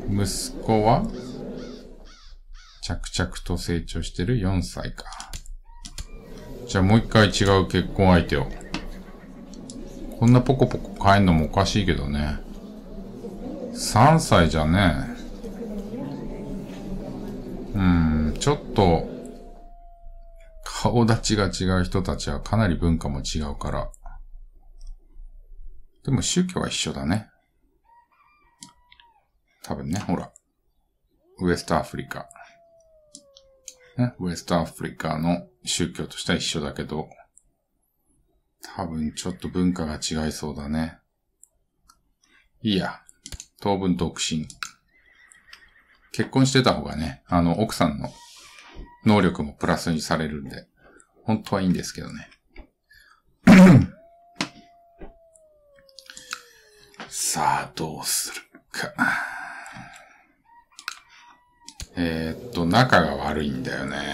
息子は着々と成長してる4歳か。じゃあもう一回違う結婚相手を。こんなポコポコ変えんのもおかしいけどね。3歳じゃね。ちょっと、顔立ちが違う人たちはかなり文化も違うから。でも宗教は一緒だね。多分ね、ほら。ウエストアフリカ。ね、ウエストアフリカの宗教としては一緒だけど、多分ちょっと文化が違いそうだね。いいや。当分独身。結婚してた方がね、奥さんの能力もプラスにされるんで、本当はいいんですけどね。さあ、どうするか。仲が悪いんだよね。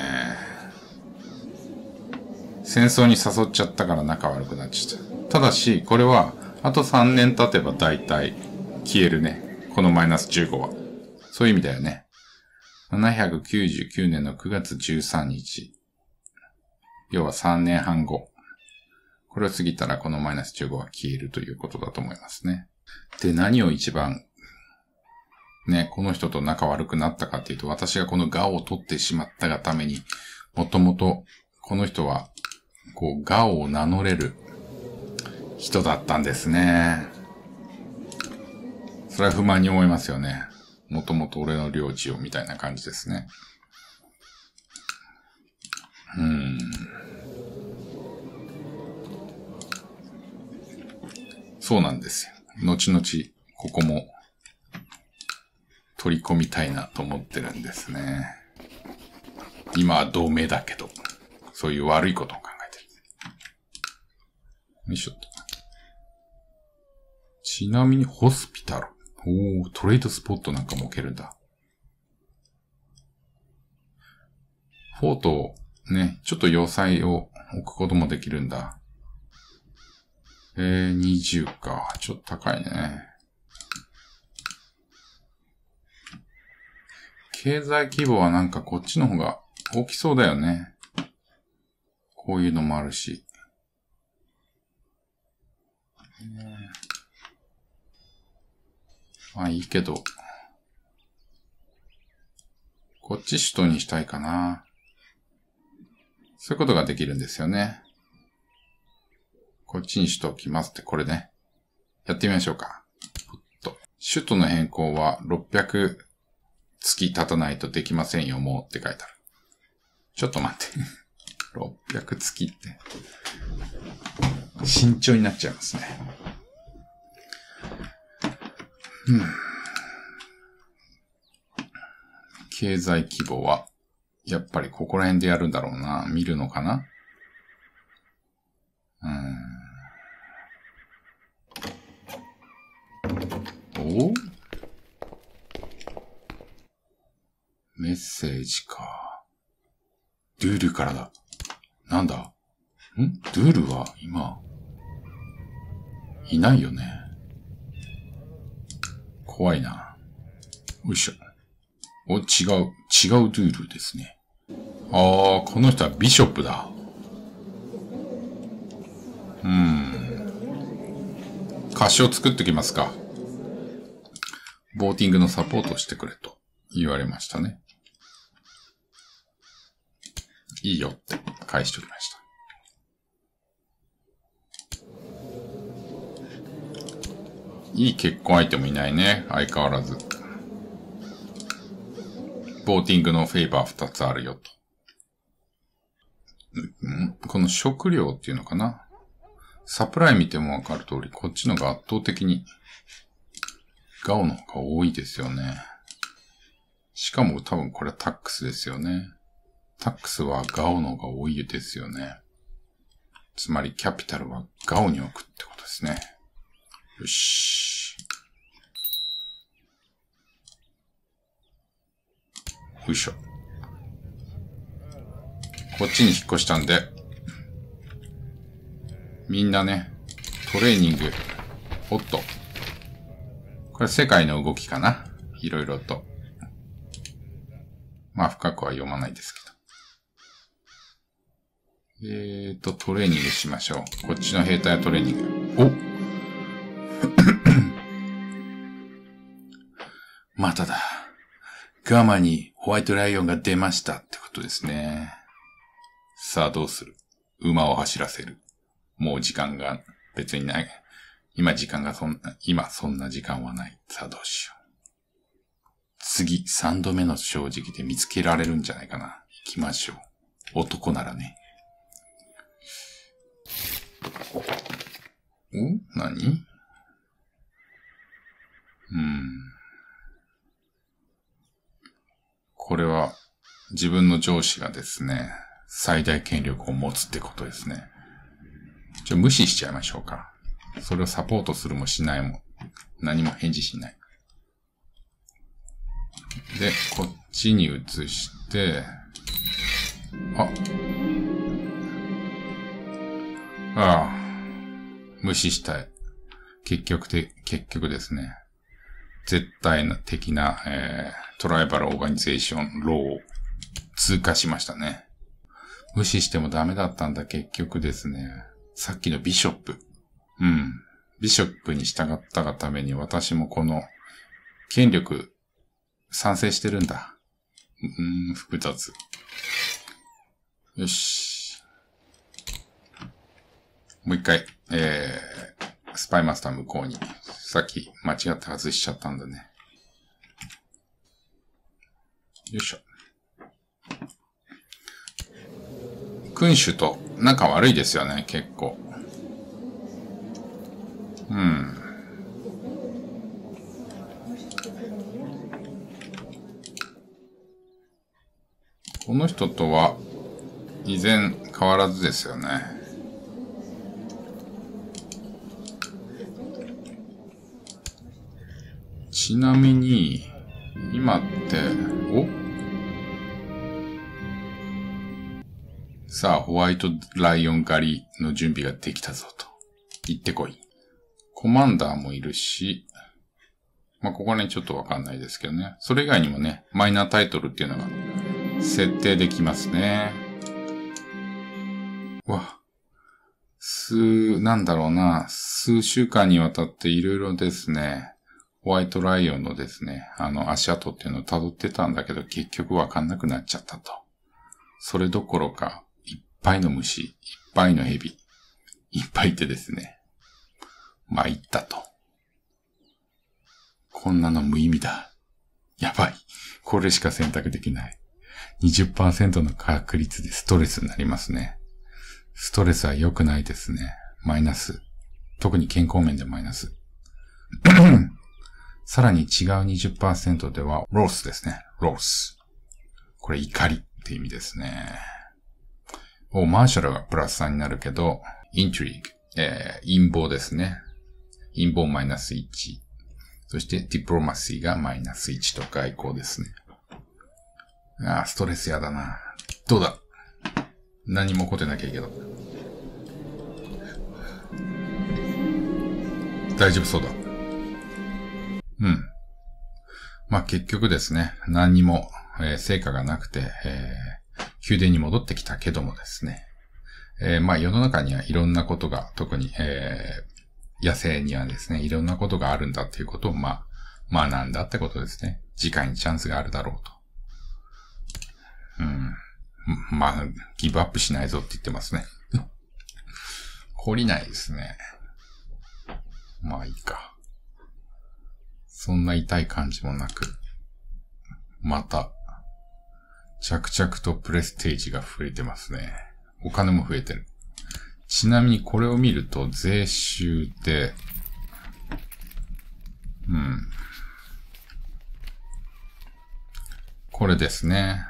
戦争に誘っちゃったから仲悪くなっちゃった。ただし、これは、あと3年経てば大体消えるね。このマイナス15は。そういう意味だよね。799年の9月13日。要は3年半後。これを過ぎたらこのマイナス15は消えるということだと思いますね。で、何を一番、ね、この人と仲悪くなったかっていうと、私がこのガオを取ってしまったがために、もともと、この人は、ガオを名乗れる人だったんですね。それは不満に思いますよね。もともと俺の領地をみたいな感じですね。そうなんですよ。後々、ここも取り込みたいなと思ってるんですね。今は同盟だけど、そういう悪いことを考えてる。よいしょっと。ちなみにホスピタル。トレードスポットなんかも置けるんだ。フォートをね、ちょっと要塞を置くこともできるんだ。20か。ちょっと高いね。経済規模はなんかこっちの方が大きそうだよね。こういうのもあるし。まあいいけど。こっち首都にしたいかな。そういうことができるんですよね。こっちに首都を置きますってこれね。やってみましょうか。首都の変更は600月経たないとできませんよ、もうって書いてある。ちょっと待って。600月って。慎重になっちゃいますね。経済規模は、やっぱりここら辺でやるんだろうな。見るのかな？メッセージか。ドゥールからだ。なんだ？ドゥールは今、いないよね。怖いな。よいしょ。違うドゥールですね。この人はビショップだ。歌詞を作ってきますか。ボーティングのサポートをしてくれと言われましたね。いいよって返しておきました。いい結婚相手もいないね。相変わらず。ボーティングのフェイバー2つあるよと。この食料っていうのかな。サプライ見てもわかる通り、こっちのが圧倒的にガオの方が多いですよね。しかも多分これはタックスですよね。タックスはガオの方が多いですよね。つまりキャピタルはガオに置くってことですね。よし。よいしょ。こっちに引っ越したんで、みんなね、トレーニング、おっと。これ世界の動きかな。 いろいろと。まあ深くは読まないですけど。トレーニングしましょう。こっちの兵隊はトレーニング。おまただ。ガマにホワイトライオンが出ましたってことですね。さあどうする？馬を走らせる。もう時間が別にない。今そんな時間はない。さあどうしよう。次、3度目の正直で見つけられるんじゃないかな。行きましょう。男ならね。何？これは自分の上司がですね、最大権力を持つってことですね。無視しちゃいましょうか。それをサポートするもしないも、何も返事しない。で、こっちに移して、無視したい。結局ですね。絶対的な、トライバルオーガニゼーションローを通過しましたね。無視してもダメだったんだ、結局ですね。さっきのビショップ。ビショップに従ったがために私もこの権力賛成してるんだ。複雑。よし。もう一回、スパイマスター向こうに。さっき間違って外しちゃったんだね。よいしょ。君主と仲悪いですよね、結構。この人とは依然変わらずですよね。ちなみに今ってさあホワイトライオン狩りの準備ができたぞと行ってこい。コマンダーもいるし、ここねちょっとわかんないですけどね。それ以外にもねマイナータイトルっていうのが設定できますね。数週間にわたっていろいろですね、ホワイトライオンのですね、足跡っていうのを辿ってたんだけど、結局わかんなくなっちゃったと。それどころか、いっぱいの虫、いっぱいの蛇、いっぱいいてですね、参ったと。こんなの無意味だ。やばい。これしか選択できない。20% の確率でストレスになりますね。ストレスは良くないですね。マイナス。特に健康面でマイナス。さらに違う 20% では、ロースですね。ロース。これ怒りって意味ですね。マーシャルがプラス3になるけど、イントリーグ、陰謀ですね。陰謀マイナス1。そしてディプロマシーがマイナス1と外交ですね。ストレスやだな。どうだ？何も起こってなきゃいいけど。大丈夫そうだ。結局ですね、何にも、成果がなくて、宮殿に戻ってきたけどもですね。世の中にはいろんなことが、特に、野生にはですね、いろんなことがあるんだっていうことを、学んだってことですね。次回にチャンスがあるだろうと。ギブアップしないぞって言ってますね。懲りないですね。いいか。そんな痛い感じもなく、また、着々とプレステージが増えてますね。お金も増えてる。ちなみにこれを見ると、税収で、これですね。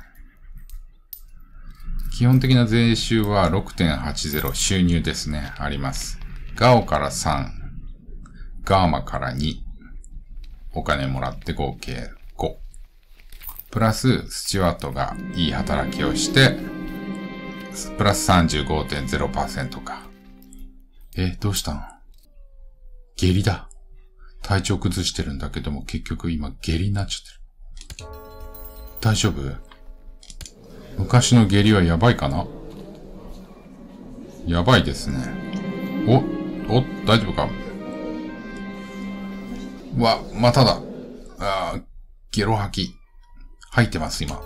基本的な税収は 6.80 収入ですね。あります。ガオから3、ガーマから2、お金もらって合計5。プラス、スチュワートがいい働きをして、プラス 35.0% か。どうしたの？下痢だ。 体調崩してるんだけども、結局今下痢になっちゃってる。大丈夫？昔の下痢はやばいかな？やばいですね。大丈夫か？まただ。ゲロ吐き。吐いてます、今。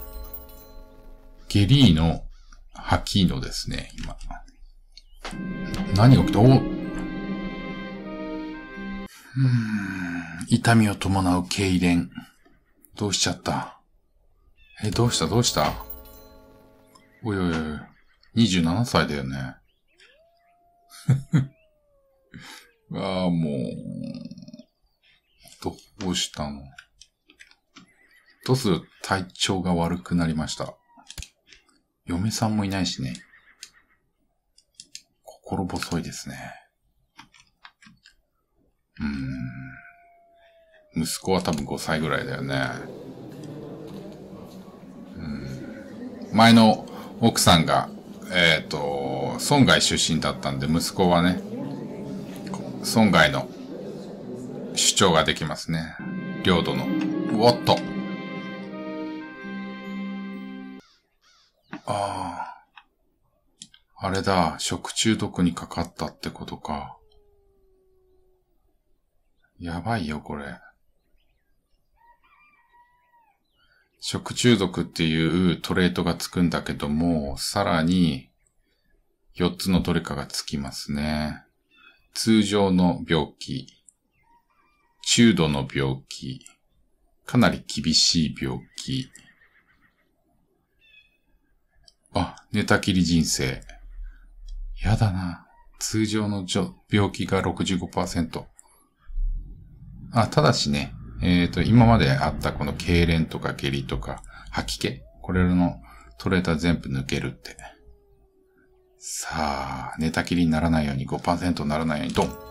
ゲリーの吐きのですね、今。何が起きた？痛みを伴う痙攣。どうしちゃった？どうしたおい、27歳だよね。もう、どうしたの？どうする？体調が悪くなりました。嫁さんもいないしね。心細いですね。息子は多分5歳ぐらいだよね。前の奥さんが、村外出身だったんで、息子はね、村外の主張ができますね。領土の。あれだ、食中毒にかかったってことか。やばいよ、これ。食中毒っていうトレートがつくんだけども、さらに4つのどれかがつきますね。通常の病気、中度の病気、かなり厳しい病気、寝たきり人生。やだな。通常の病気が 65%。ただしね、今まであったこの痙攣とか下痢とか吐き気、これらのトレーター全部抜けるって。さあ、寝たきりにならないように 5% にならないようにドン。